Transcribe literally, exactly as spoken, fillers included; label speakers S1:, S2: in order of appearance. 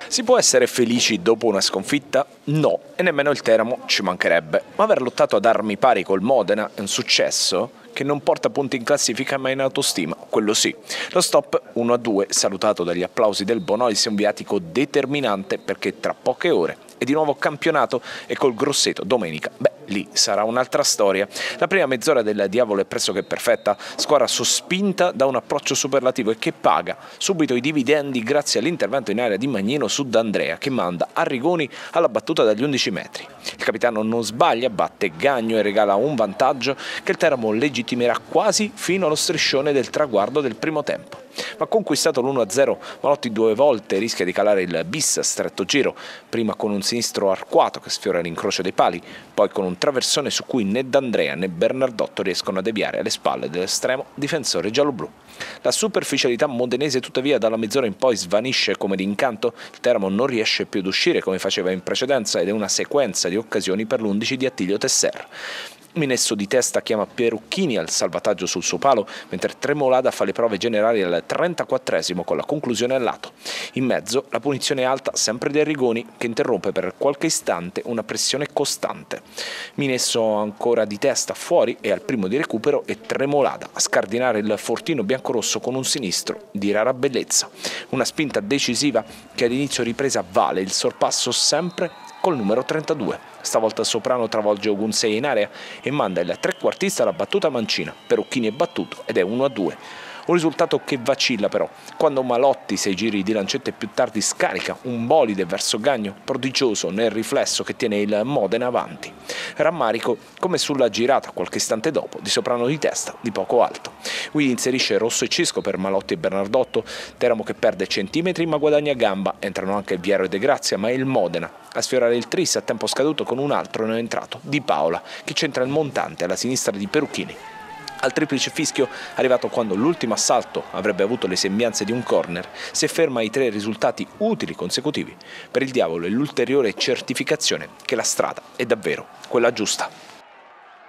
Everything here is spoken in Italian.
S1: Si può essere felici dopo una sconfitta? No, e nemmeno il Teramo ci mancherebbe, ma aver lottato ad armi pari col Modena è un successo che non porta punti in classifica ma in autostima, quello sì. Lo stop uno a due, salutato dagli applausi del Bonolis, è un viatico determinante perché tra poche ore è di nuovo campionato e col Grosseto domenica, beh, lì sarà un'altra storia. La prima mezz'ora del Diavolo è pressoché perfetta, squadra sospinta da un approccio superlativo e che paga subito i dividendi grazie all'intervento in area di Magnino su D'Andrea che manda Arrigoni alla battuta dagli undici metri. Il capitano non sbaglia, batte Gagno e regala un vantaggio che il Teramo legittimerà quasi fino allo striscione del traguardo del primo tempo. Ma conquistato l'uno a zero, Malotti due volte rischia di calare il bis a stretto giro, prima con un sinistro arcuato che sfiora l'incrocio dei pali, poi con un traversone su cui né D'Andrea né Bernardotto riescono a deviare alle spalle dell'estremo difensore gialloblu. La superficialità modenese tuttavia dalla mezz'ora in poi svanisce come d'incanto, il Teramo non riesce più ad uscire come faceva in precedenza ed è una sequenza di occasioni per l'undici di Attilio Tesser. Minesso di testa chiama Perucchini al salvataggio sul suo palo, mentre Tremolada fa le prove generali al trentaquattresimo con la conclusione al lato. In mezzo la punizione alta sempre di Arrigoni che interrompe per qualche istante una pressione costante. Minesso ancora di testa fuori e al primo di recupero e Tremolada a scardinare il fortino biancorosso con un sinistro di rara bellezza. Una spinta decisiva che all'inizio ripresa vale il sorpasso sempre col numero trentadue. Stavolta Soprano travolge Ogunsei in area e manda il trequartista alla battuta mancina. Perucchini è battuto ed è uno a due. Un risultato che vacilla però, quando Malotti, sei giri di lancette più tardi, scarica un bolide verso Gagno, prodigioso nel riflesso che tiene il Modena avanti. Rammarico come sulla girata qualche istante dopo, di Soprano di testa, di poco alto. Willy inserisce Rosso e Cisco per Malotti e Bernardotto, Teramo che perde centimetri ma guadagna gamba, entrano anche Viero e De Grazia, ma è il Modena a sfiorare il tris a tempo scaduto con un altro non entrato, Di Paola, che centra il montante alla sinistra di Perucchini. Al triplice fischio, arrivato quando l'ultimo assalto avrebbe avuto le sembianze di un corner, si ferma ai tre risultati utili consecutivi. Per il Diavolo è l'ulteriore certificazione che la strada è davvero quella giusta.